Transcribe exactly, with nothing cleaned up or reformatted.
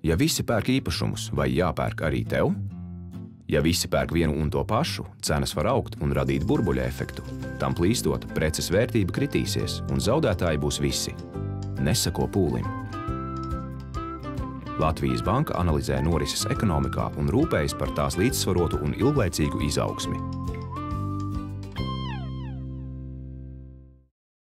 Ja visi pērk īpašumus, vai jāpērk arī tev? Ja visi pērk vienu un to pašu, cenas var augt un radīt burbuļa efektu. Tam plīstot, preces vērtība kritīsies un zaudētāji būs visi. Neseko pūlim. Latvijas Banka analizē norises ekonomikā un rūpējas par tās līdzsvarotu un ilglaicīgu izaugsmi.